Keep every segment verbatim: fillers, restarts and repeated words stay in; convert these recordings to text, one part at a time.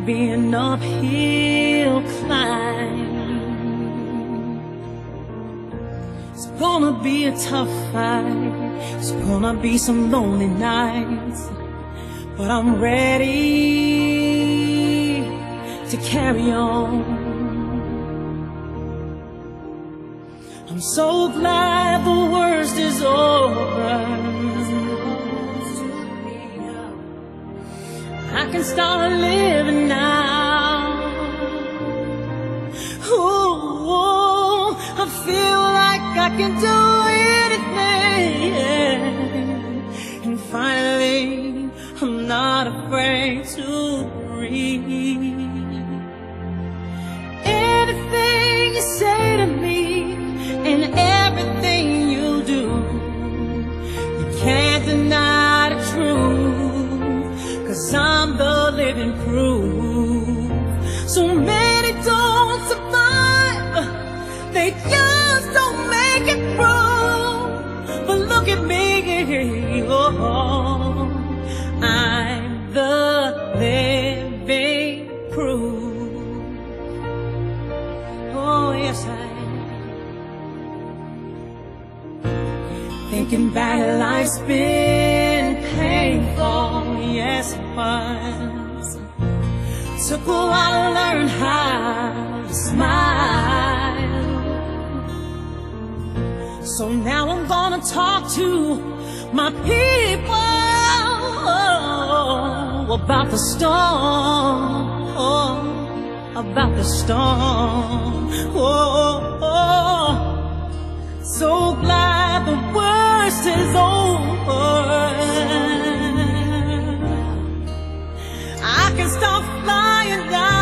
be an uphill climb. It's gonna be a tough fight. It's gonna be some lonely nights, but I'm ready to carry on. I'm so glad the worst is over. I can start living now. Ooh, I feel like I can do anything, and finally I'm not afraid to breathe. Anything you say to me and everything you do, you can't deny the truth, 'cause I'm the living proof. So many don't survive, they just don't make it through. But look at me, oh, I'm the living proof. Oh yes, I am. Thinking back, life's been painful, yes it was. Took a while to learn how to smile. So now I'm gonna talk to my people about the storm, oh, about the storm. Oh, oh. So glad the worst is over. I can start flying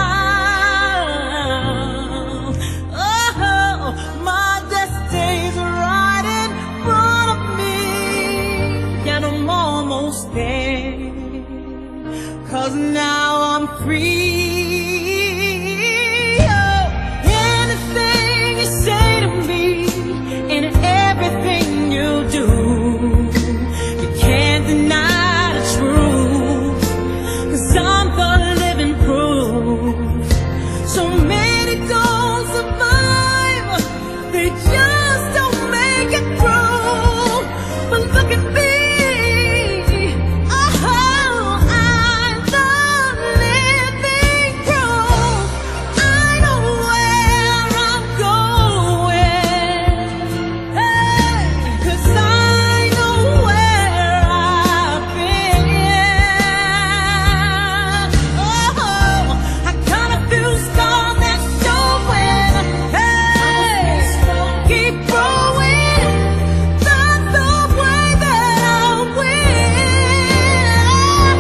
now. Oh, my destiny's right in front of me, and I'm almost there, 'cause now I'm free. Oh, anything you say to me and everything you do, you can't deny the truth, 'cause I'm the living proof. So many don't survive, they just don't make it through. But look at me, oh, I'm the living proof. I know where I'm going, hey, 'cause I know where I've been. Oh, I got a few scars that showing, hey, keep growing, that's the way that I'll win.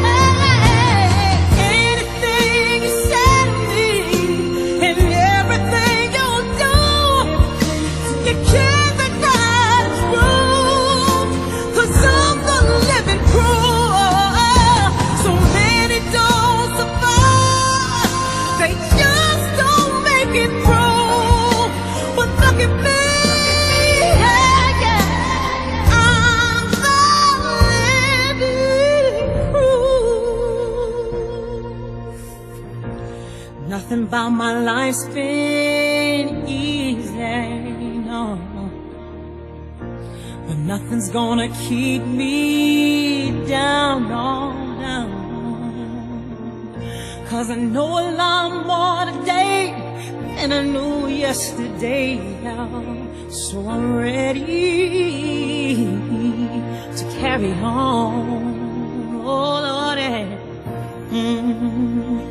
Anything you say to me and everything you do, you can't deny the truth, 'cause I'm the living proof. So many don't survive, they just don't make it through. But look at me, yeah, yeah, I'm the living proof. Nothing about my life's been easy, no, but nothing's gonna keep me down, no, no. 'Cause I know a lot more today than I knew yesterday, so I'm ready to carry on. Oh Lord, mm.